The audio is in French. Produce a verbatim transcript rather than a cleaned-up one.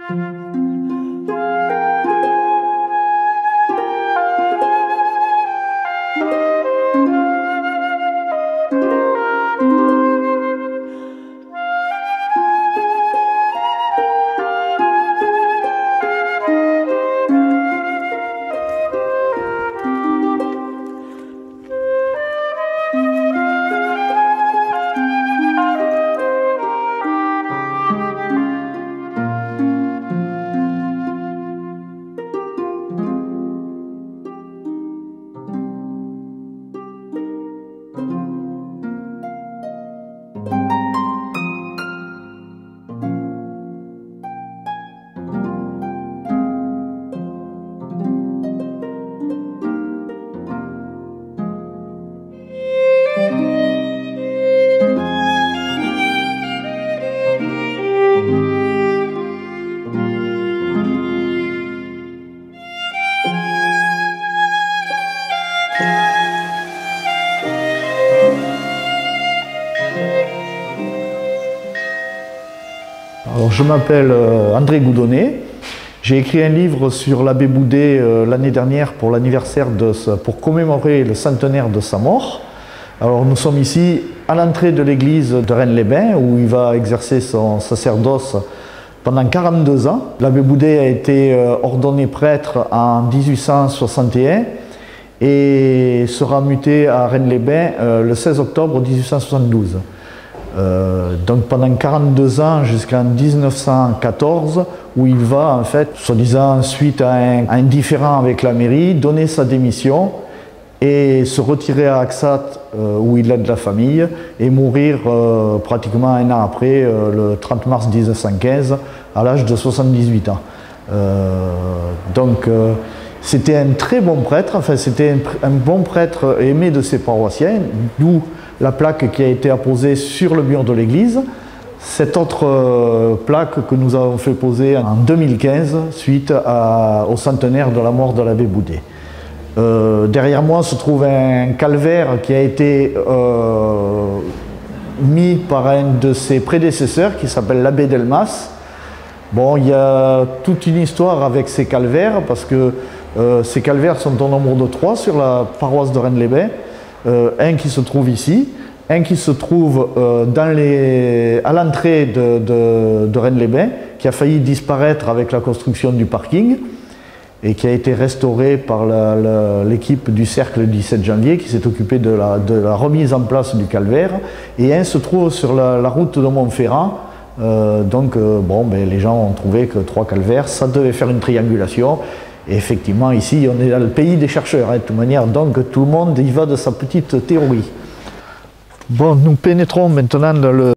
Alors, je m'appelle André Goudonnet. J'ai écrit un livre sur l'abbé Boudet euh, l'année dernière pour l'anniversaire de ce, pour commémorer le centenaire de sa mort. Alors nous sommes ici à l'entrée de l'église de Rennes-les-Bains où il va exercer son sacerdoce pendant quarante-deux ans. L'abbé Boudet a été euh, ordonné prêtre en mille huit cent soixante et un et sera muté à Rennes-les-Bains euh, le seize octobre mille huit cent soixante-douze. Euh, donc pendant quarante-deux ans jusqu'en mille neuf cent quatorze où il va en fait, soi-disant suite à un, à un différend avec la mairie, donner sa démission et se retirer à Axat euh, où il aide la famille et mourir euh, pratiquement un an après, euh, le trente mars mille neuf cent quinze à l'âge de soixante-dix-huit ans. Euh, donc euh, c'était un très bon prêtre, enfin c'était un, un bon prêtre aimé de ses paroissiens, d'où la plaque qui a été apposée sur le mur de l'église. Cette autre euh, plaque que nous avons fait poser en deux mille quinze suite à, au centenaire de la mort de l'abbé Boudet. Euh, derrière moi se trouve un calvaire qui a été euh, mis par un de ses prédécesseurs qui s'appelle l'abbé Delmas. Bon, il y a toute une histoire avec ces calvaires parce que euh, ces calvaires sont au nombre de trois sur la paroisse de Rennes-les-Bains. Euh, un qui se trouve ici, un qui se trouve euh, dans les, à l'entrée de, de, de Rennes-les-Bains, qui a failli disparaître avec la construction du parking et qui a été restauré par l'équipe du Cercle du dix-sept janvier qui s'est occupé de la, de la remise en place du calvaire. Et un se trouve sur la, la route de Montferrand. Euh, donc euh, bon, ben, les gens ont trouvé que trois calvaires, ça devait faire une triangulation. Et effectivement, ici, on est dans le pays des chercheurs, hein, de toute manière, donc tout le monde y va de sa petite théorie. Bon, nous pénétrons maintenant dans le